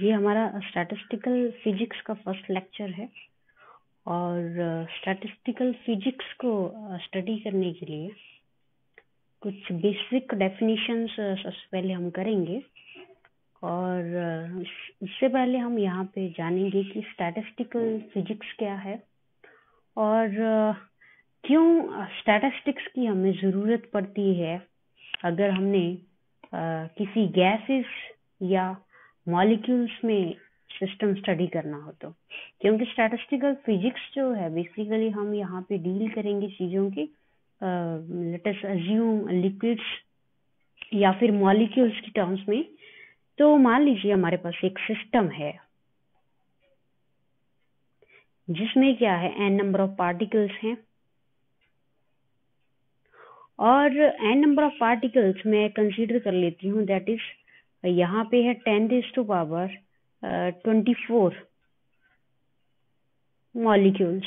ये हमारा statistical physics का फर्स्ट लेक्चर है और स्टैटिस्टिकल फिजिक्स को स्टडी करने के लिए कुछ बेसिक डेफिनेशंस सबसे पहले हम करेंगे और इससे पहले हम यहाँ पे जानेंगे कि स्टैटिस्टिकल फिजिक्स क्या है और क्यों स्टैटिस्टिक्स की हमें ज़रूरत पड़ती है अगर हमने किसी गैसेस या मॉलिक्यूल्स में सिस्टम स्टडी करना हो तो। क्योंकि स्टैटिस्टिकल फिजिक्स जो है बेसिकली हम यहाँ पे डील करेंगे चीज़ों की लेट अस अज्यूम लिक्विड्स या फिर मॉलिक्यूल्स की टर्म्स में। तो मान लीजिए हमारे पास एक सिस्टम है जिसमें क्या है n नंबर ऑफ पार्टिकल्स हैं और n नंबर ऑफ पार्टिकल्स मैं कंसीडर कर लेती हूँ दैट इज यहाँ पे है 10⁻24 मॉलिक्यूल्स।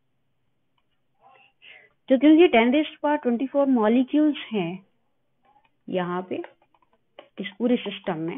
तो क्योंकि 10⁻24 मॉलिक्यूल्स हैं यहाँ पे इस पूरे सिस्टम में,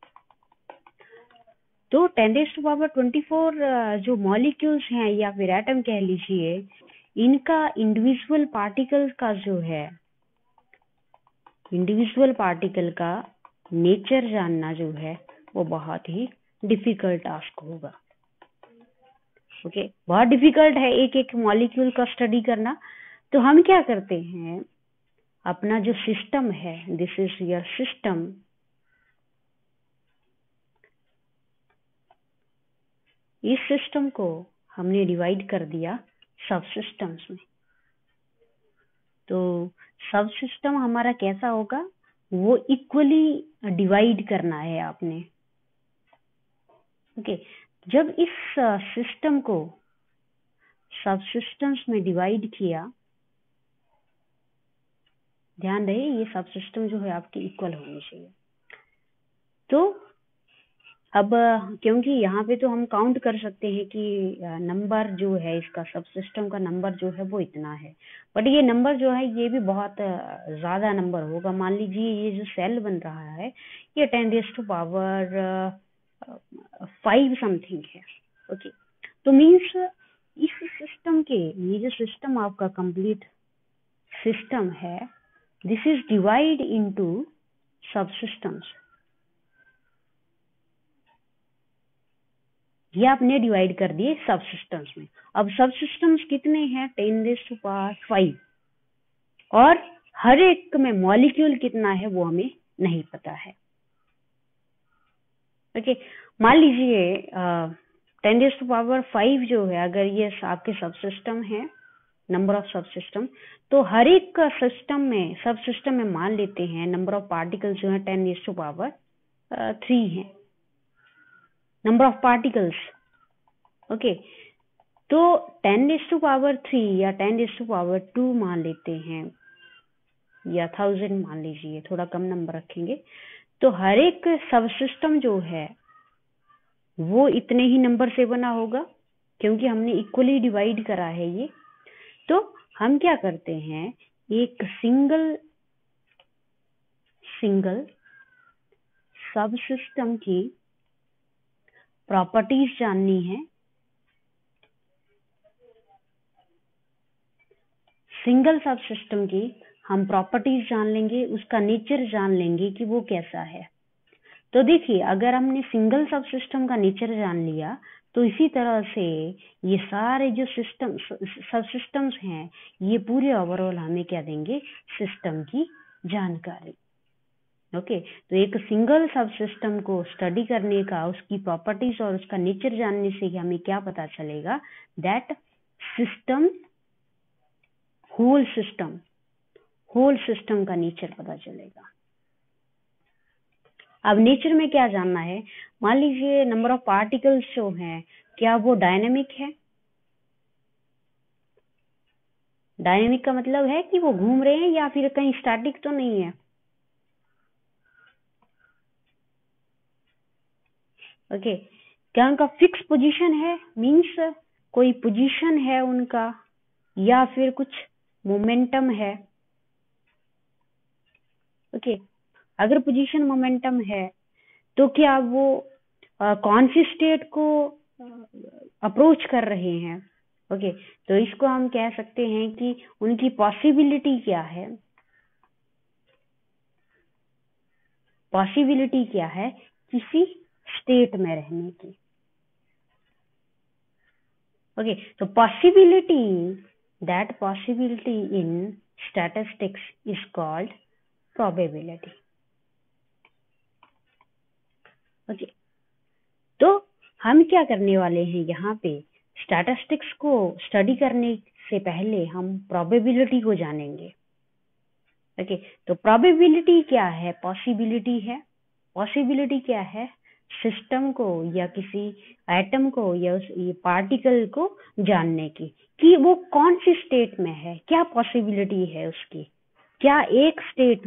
तो 10⁻24 जो मॉलिक्यूल्स हैं या फिर एटम कह लीजिए, इनका इंडिविजुअल पार्टिकल का जो है इंडिविजुअल पार्टिकल का नेचर जानना जो है वो बहुत ही डिफिकल्ट टास्क होगा। ओके, बहुत डिफिकल्ट है एक एक मॉलिक्यूल का स्टडी करना। तो हम क्या करते हैं, अपना जो सिस्टम है, दिस इज योर सिस्टम, इस सिस्टम को हमने डिवाइड कर दिया सब सिस्टम्स में। तो सब सिस्टम हमारा कैसा होगा, वो इक्वली डिवाइड करना है आपने। ओके, जब इस सिस्टम को सब सिस्टम्स में डिवाइड किया, ध्यान रहे ये सब सिस्टम जो है आपके इक्वल होने चाहिए। तो अब क्योंकि यहाँ पे तो हम काउंट कर सकते हैं कि नंबर जो है इसका सब सिस्टम का नंबर जो है वो इतना है, बट ये नंबर जो है ये भी बहुत ज़्यादा नंबर होगा। मान लीजिए ये जो सेल बन रहा है ये 10⁻5 समथिंग है। ओके, तो मीन्स इस सिस्टम के, ये जो सिस्टम आपका कंप्लीट सिस्टम है, this is divide into subsystems. ये आपने डिवाइड कर दिए सब सिस्टम्स में। अब सब सिस्टम्स कितने हैं, 10⁻5 और हर एक में मॉलिक्यूल कितना है वो हमें नहीं पता है। ओके, मान लीजिए 10⁻5 जो है, अगर ये आपके सब सिस्टम है, नंबर ऑफ सब सिस्टम, तो हर एक सिस्टम में, सब सिस्टम में मान लेते हैं नंबर ऑफ पार्टिकल्स जो है 10⁻3 है, नंबर ऑफ पार्टिकल्स। ओके, तो 10⁻3 या 10⁻2 मान लेते हैं या 1000 मान लीजिए, थोड़ा कम नंबर रखेंगे। तो हर एक सब सिस्टम जो है वो इतने ही नंबर से बना होगा क्योंकि हमने इक्वली डिवाइड करा है ये। तो हम क्या करते हैं, एक सिंगल सब सिस्टम की प्रॉपर्टीज जाननी है, सिंगल सब सिस्टम की हम प्रॉपर्टीज जान लेंगे, उसका नेचर जान लेंगे कि वो कैसा है। तो देखिए, अगर हमने सिंगल सब सिस्टम का नेचर जान लिया तो इसी तरह से ये सारे जो सिस्टम सब सिस्टम्स हैं ये पूरे ओवरऑल हमें क्या देंगे, सिस्टम की जानकारी। ओके, तो एक सिंगल सब सिस्टम को स्टडी करने का, उसकी प्रॉपर्टीज और उसका नेचर जानने से हमें क्या पता चलेगा, दैट सिस्टम, होल सिस्टम का नेचर पता चलेगा। अब नेचर में क्या जानना है, मान लीजिए नंबर ऑफ पार्टिकल्स जो हैं क्या वो डायनेमिक है। डायनेमिक का मतलब है कि वो घूम रहे हैं या फिर कहीं स्टैटिक तो नहीं है। ओके, क्या उनका फिक्स पोजीशन है, मींस कोई पोजीशन है उनका या फिर कुछ मोमेंटम है। ओके, अगर पोजीशन मोमेंटम है तो क्या वो कौन सी स्टेट को अप्रोच कर रहे हैं। ओके, तो इसको हम कह सकते हैं कि उनकी पॉसिबिलिटी क्या है, पॉसिबिलिटी क्या है किसी स्टेट में रहने की। ओके, तो possibility, that possibility in statistics is called probability. Okay, तो हम क्या करने वाले हैं यहाँ पे, स्टैटिस्टिक्स को स्टडी करने से पहले हम प्रोबेबिलिटी को जानेंगे। ओके, तो प्रोबेबिलिटी क्या है, पॉसिबिलिटी है। पॉसिबिलिटी क्या है, सिस्टम को या किसी एटम को या उस पार्टिकल को जानने की कि वो कौन सी स्टेट में है, क्या पॉसिबिलिटी है उसकी। क्या एक स्टेट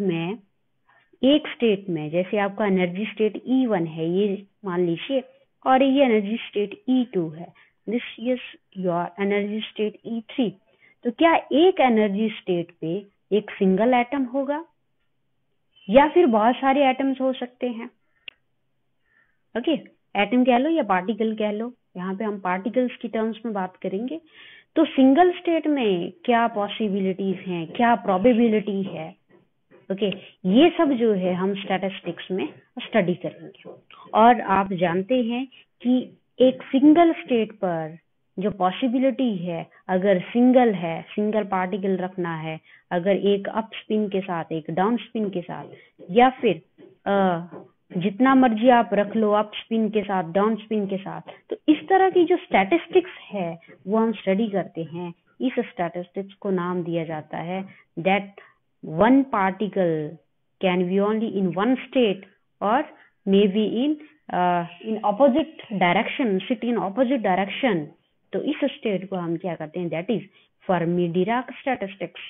में जैसे आपका एनर्जी स्टेट E1 है ये मान लीजिए, और ये एनर्जी स्टेट E2 है, this is your energy state E3। तो क्या एक एनर्जी स्टेट पे एक सिंगल एटम होगा या फिर बहुत सारे एटम्स हो सकते हैं। ओके, एटम कह लो या पार्टिकल कह लो, यहाँ पे हम पार्टिकल्स की टर्म्स में बात करेंगे। तो सिंगल स्टेट में क्या पॉसिबिलिटीज हैं, क्या प्रोबेबिलिटी है। ओके, ये सब जो है हम स्टैटिस्टिक्स में स्टडी करेंगे। और आप जानते हैं कि एक सिंगल स्टेट पर जो पॉसिबिलिटी है, अगर सिंगल पार्टिकल रखना है, अगर एक अप स्पिन के साथ एक डाउन स्पिन के साथ, या फिर जितना मर्जी आप रख लो अप स्पिन के साथ डाउन स्पिन के साथ, तो इस तरह की जो स्टैटिस्टिक्स है वो हम स्टडी करते हैं। इस स्टैटिस्टिक्स को नाम दिया जाता है that one particle can be only in one state or maybe in opposite direction, sit in opposite direction। तो इस स्टेट को हम क्या करते हैं, दैट इज फर्मी-डिराक स्टैटिस्टिक्स।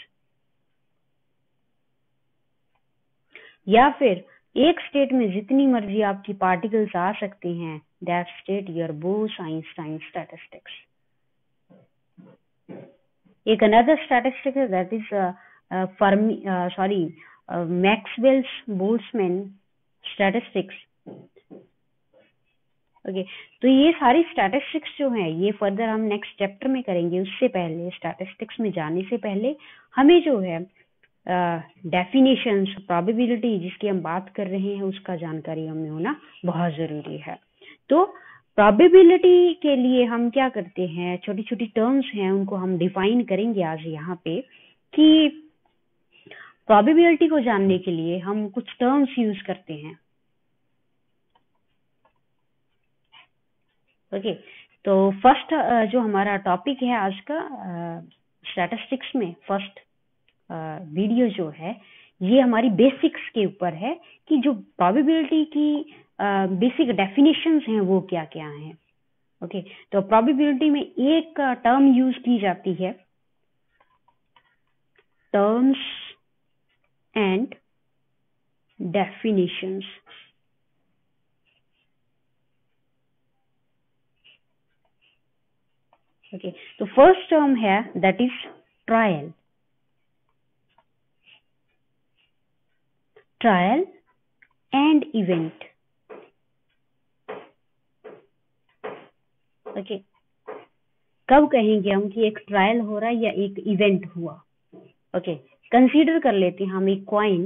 या फिर एक स्टेट में जितनी मर्जी आपकी पार्टिकल्स आ सकती हैं, that state your Bose Einstein statistics. एक अनदर स्टैटिस्टिक है that is Maxwell Boltzmann statistics. Okay, तो ये सारी स्टैटिस्टिक्स जो हैं ये फर्दर हम नेक्स्ट चैप्टर में करेंगे। उससे पहले स्टैटिस्टिक्स में जाने से पहले हमें जो है डेफिनेशंस, प्रोबेबिलिटी जिसकी हम बात कर रहे हैं उसका जानकारी हमें होना बहुत जरूरी है। तो प्रोबेबिलिटी के लिए हम क्या करते हैं, छोटी छोटी टर्म्स हैं उनको हम डिफाइन करेंगे आज यहाँ पे, कि प्रोबेबिलिटी को जानने के लिए हम कुछ टर्म्स यूज करते हैं। ओके, तो फर्स्ट जो हमारा टॉपिक है आज का स्टैटिस्टिक्स में, फर्स्ट वीडियो जो है ये हमारी बेसिक्स के ऊपर है कि जो प्रोबेबिलिटी की बेसिक डेफिनेशंस हैं वो क्या क्या हैं। ओके, तो प्रोबेबिलिटी में एक टर्म यूज की जाती है, टर्म्स एंड डेफिनेशंस। ओके, तो फर्स्ट टर्म है that is trial. Trial and event. Okay, कब कहेंगे हम कि एक ट्रायल हो रहा है या एक इवेंट हुआ। ओके, कंसीडर कर लेते हैं हम एक कॉइन।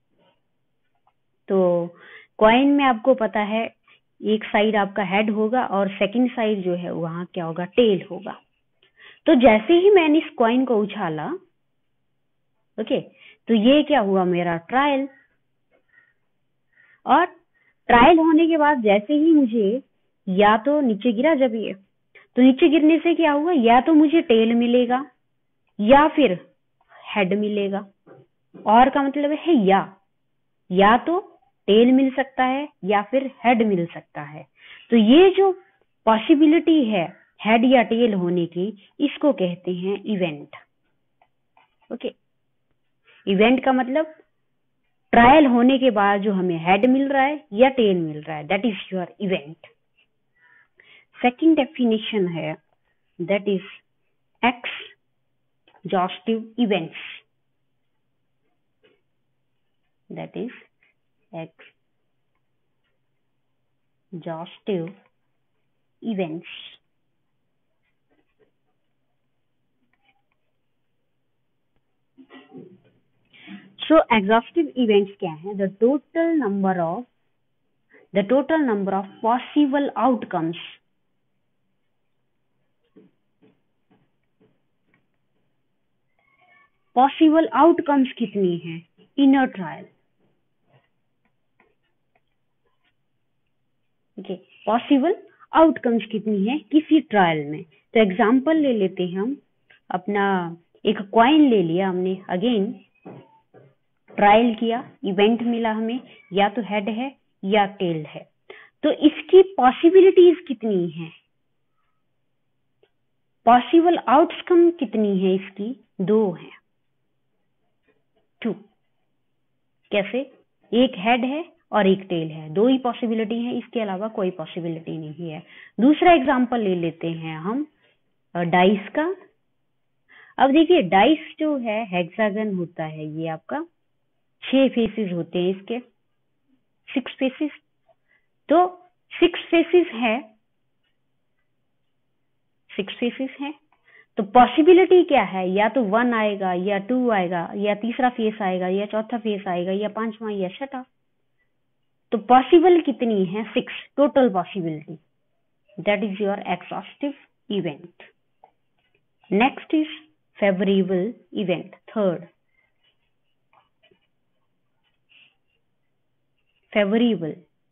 तो कॉइन में आपको पता है एक साइड आपका हेड होगा और सेकंड साइड जो है वहां क्या होगा, टेल होगा। तो जैसे ही मैंने इस कॉइन को उछाला, ओके, तो ये क्या हुआ, मेरा ट्रायल। और ट्रायल होने के बाद जैसे ही मुझे या तो नीचे गिरा, जब ये तो नीचे गिरने से क्या हुआ, या तो मुझे टेल मिलेगा या फिर हेड मिलेगा। और का मतलब है या तो टेल मिल सकता है या फिर हेड मिल सकता है। तो ये जो पॉसिबिलिटी है हेड या टेल होने की, इसको कहते हैं इवेंट। ओके, इवेंट का मतलब ट्रायल होने के बाद जो हमें हेड मिल रहा है या टेल मिल रहा है, that is your event. Second definition है that is exhaustive events। that is exhaustive events. So exhaustive events क्या है? The total number of possible outcomes कितनी है in a trial? Okay, possible outcomes कितनी है किसी ट्रायल में? तो एग्जाम्पल ले लेते हैं हम अपना, एक कॉइन ले लिया हमने, अगेन ट्रायल किया, इवेंट मिला हमें, या तो हेड है या टेल है, तो इसकी पॉसिबिलिटीज कितनी है, पॉसिबल आउटकम कितनी है इसकी? 2 है, 2। कैसे? एक हेड है और एक टेल है, 2 ही पॉसिबिलिटी है, इसके अलावा कोई पॉसिबिलिटी नहीं है। दूसरा एग्जांपल ले लेते हैं हम डाइस का। अब देखिए डाइस जो है हेक्सागन होता है, ये आपका 6 फेसेस होते हैं इसके, 6 फेसेस। तो 6 फेसेस है, 6 फेसेस है, तो पॉसिबिलिटी क्या है? या तो 1 आएगा, या 2 आएगा, या तीसरा फेस आएगा, या चौथा फेस आएगा, या पांचवा, या छठा। तो पॉसिबल कितनी है? 6 total possibility. That is your exhaustive event. Next is favourable event, third. Favourable,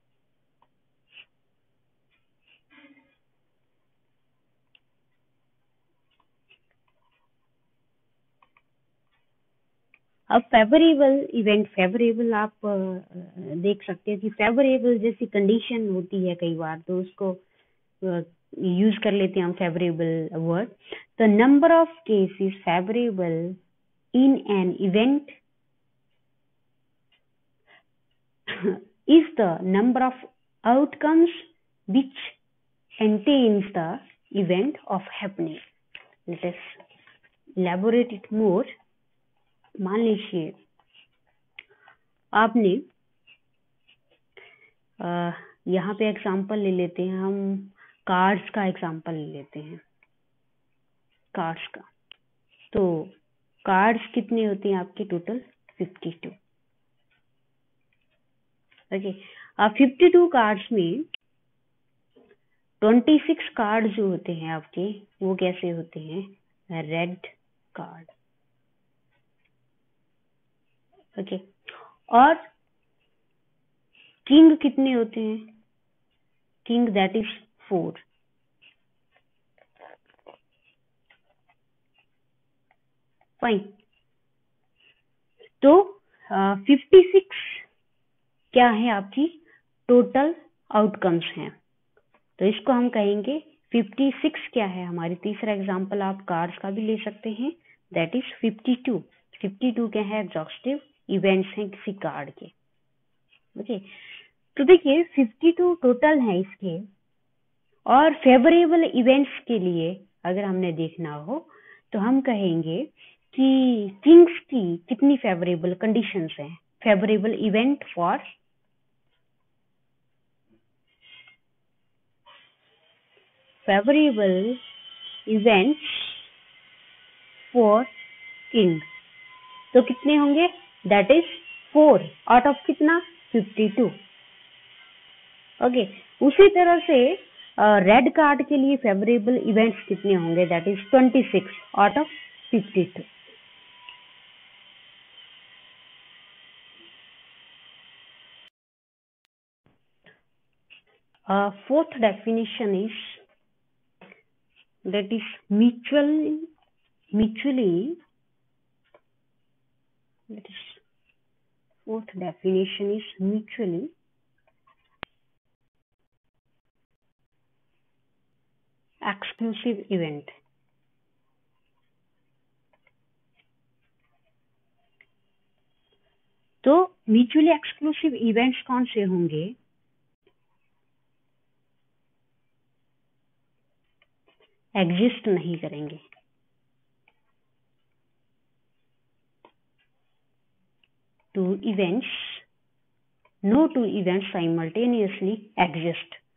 अब फेवरेबल इवेंट, फेवरेबल आप देख सकते हैं कि फेवरेबल जैसी कंडीशन होती है कई बार, तो उसको यूज कर लेते हैं हम favourable word. The number of cases favourable in an event is the number of outcomes which contains the event of happening. Let us elaborate it more. मान लीजिए आपने यहाँ पे एग्जाम्पल ले लेते हैं हम, कार्ड्स का एग्जाम्पल ले लेते हैं, कार्ड्स का। तो कार्ड्स कितने होते हैं आपके? टोटल 52। ओके, अब 52 कार्ड्स में 26 कार्ड जो होते हैं आपके, वो कैसे होते हैं? Red card. ओके, और किंग कितने होते हैं? King that is 4। फाइन। तो 56 क्या है आपकी टोटल आउटकम्स हैं, तो इसको हम कहेंगे 56 क्या है हमारी। तीसरा एग्जांपल आप कार्ड्स का भी ले सकते हैं, दैट इज 52। 52 क्या है? एग्जॉस्टिव इवेंट्स हैं किसी कार्ड के। ओके, तो देखिए 52 टोटल है इसके, और फेवरेबल इवेंट्स के लिए अगर हमने देखना हो तो हम कहेंगे कि किंग्स की कितनी फेवरेबल कंडीशंस हैं। Favourable event for favourable events for king, तो कितने होंगे? दैट इज 4 आउट ऑफ कितना? 52। ओके, उसी तरह से रेड कार्ड के लिए फेवरेबल इवेंट्स कितने होंगे? That is 26 out of 52। Fourth definition is, that is mutually, that is, fourth definition is mutually exclusive event। तो म्यूचुअली एक्सक्लूसिव इवेंट्स कौन से होंगे? एग्जिस्ट नहीं करेंगे। Two events, no two events simultaneously exist।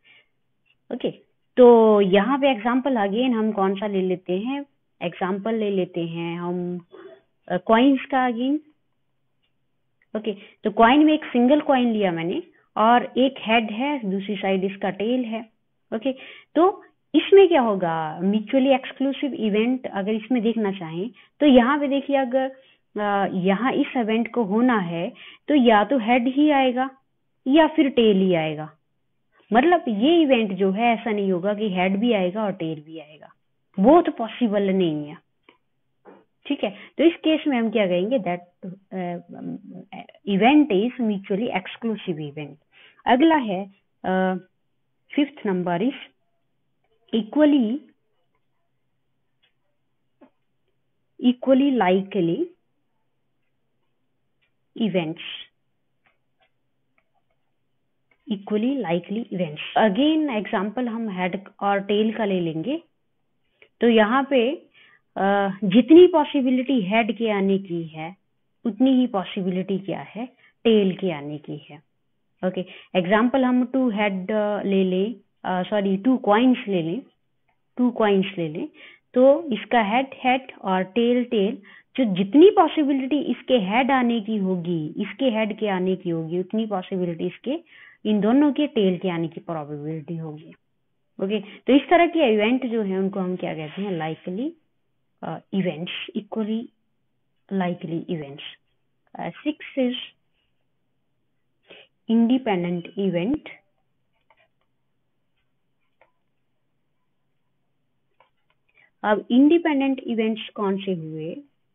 Okay, तो यहाँ पे एग्जाम्पल अगेन हम कौन सा ले लेते हैं, एग्जाम्पल ले लेते हैं हम कॉइन्स का अगेन। ओके, तो कॉइन में एक सिंगल कॉइन लिया मैंने और एक हेड है, दूसरी साइड इसका टेल है। ओके, तो इसमें क्या होगा, म्यूचुअली एक्सक्लूसिव इवेंट अगर इसमें देखना चाहें तो यहाँ पे देखिए, अगर यहाँ इस इवेंट को होना है तो या तो हेड ही आएगा या फिर टेल ही आएगा। मतलब ये इवेंट जो है ऐसा नहीं होगा कि हेड भी आएगा और टेल भी आएगा, वो तो पॉसिबल नहीं है। ठीक है, तो इस केस में हम क्या कहेंगे, that event is mutually exclusive event. अगला है fifth number is equally likely events। Equally likely events, again example हम हेड और टेल का ले लेंगे। तो यहाँ पे जितनी पॉसिबिलिटी हेड के आने की है उतनी ही पॉसिबिलिटी क्या है, टेल के आने की है। ओके, एग्जाम्पल हम 2 हेड ले लें, सॉरी 2 कॉइन्स ले लें, 2 कॉइन्स ले लें। तो इसका हेड हेड और टेल टेल, जो जितनी पॉसिबिलिटी इसके हेड आने की होगी, इसके हेड के आने की होगी, उतनी पॉसिबिलिटी इसके इन दोनों के टेल के आने की प्रोबेबिलिटी होगी। ओके, तो इस तरह के इवेंट जो है उनको हम क्या कहते हैं, likely events, equally likely events. 6 is independent event. अब इंडिपेंडेंट इवेंट्स कौन से हुए,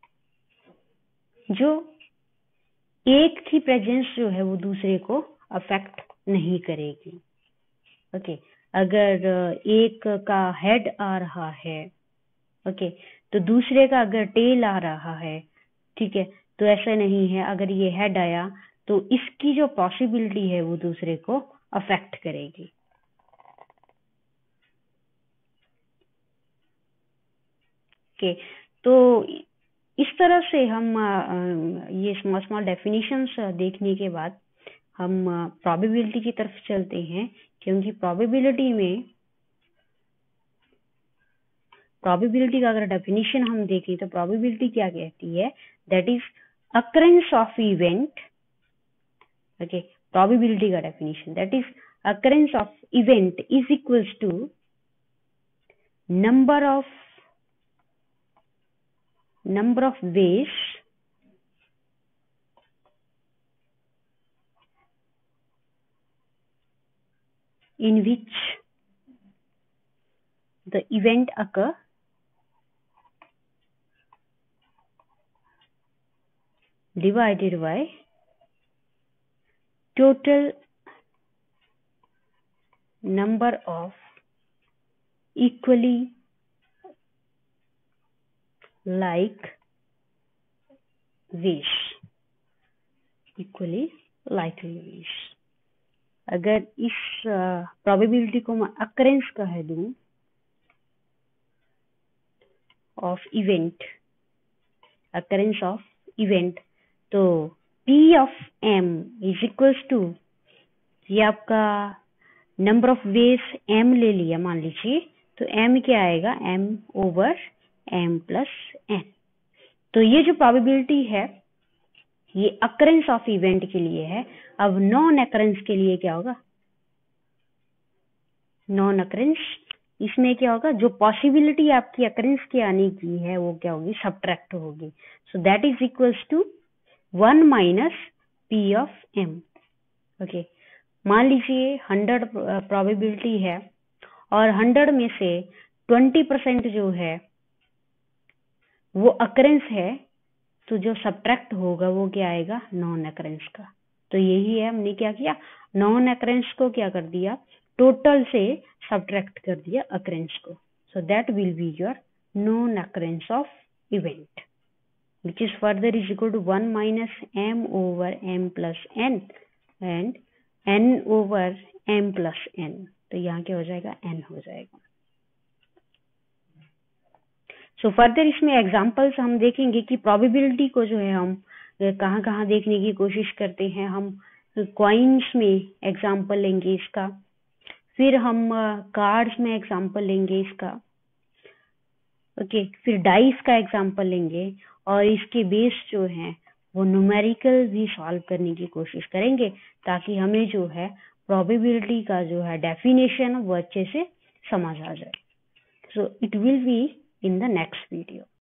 जो एक की प्रेजेंस जो है वो दूसरे को अफेक्ट नहीं करेगी। ओके, अगर एक का हेड आ रहा है, ओके, तो दूसरे का अगर टेल आ रहा है, ठीक है, तो ऐसा नहीं है अगर ये हेड आया तो इसकी जो पॉसिबिलिटी है वो दूसरे को अफेक्ट करेगी। ओके, तो इस तरह से हम ये स्मॉल स्मॉल डेफिनेशंस देखने के बाद हम प्रोबेबिलिटी की तरफ चलते हैं, क्योंकि प्रोबेबिलिटी का अगर डेफिनेशन हम देखें तो प्रोबेबिलिटी क्या कहती है, that is occurrence of event. Okay, probability का definition that is occurrence of event is equals to number of ways in which the event occur divided by total number of equally like ways, equally likely ways। अगर इस probability को मैं occurrence कह दूं of event, occurrence of event, तो P of M is equals to, ये आपका number of ways m ले लिया मान लीजिए, तो m क्या आएगा, m over m plus n। तो ये जो प्रोबेबिलिटी है ये अकरेंस ऑफ इवेंट के लिए है। अब नॉन अकरेंस के लिए क्या होगा, नॉन अकरेंस, इसमें क्या होगा, जो पॉसिबिलिटी आपकी अकरेंस के आने की है वो क्या होगी, सब्ट्रैक्ट होगी। So that is equals to 1 minus P of M। Okay, मान लीजिए 100 प्रोबेबिलिटी है और 100 में से 20% जो है वो अकरेंस है, तो जो सब्ट्रैक्ट होगा वो क्या आएगा, नॉन अकरेंस का। तो यही है, हमने क्या किया, नॉन अकरेंस को क्या कर दिया, टोटल से सब्ट्रैक्ट कर दिया अकरेंस को। So that will be your non occurrence of event, which is further is equal to 1 minus m over m plus n and n over m plus n। तो यहाँ क्या हो जाएगा, n हो जाएगा। सो फर्दर इसमें examples हम देखेंगे कि प्रोबेबिलिटी को जो है हम कहाँ कहाँ देखने की कोशिश करते हैं। हम कॉइन्स में एग्जांपल लेंगे इसका, फिर हम कार्ड्स में एग्जांपल लेंगे इसका, ओके। फिर डाइस का एग्जांपल लेंगे और इसके बेस जो है वो न्यूमेरिकल भी सॉल्व करने की कोशिश करेंगे, ताकि हमें जो है प्रोबेबिलिटी का जो है डेफिनेशन वो अच्छे से समझ आ जाए। So it will be in the next video.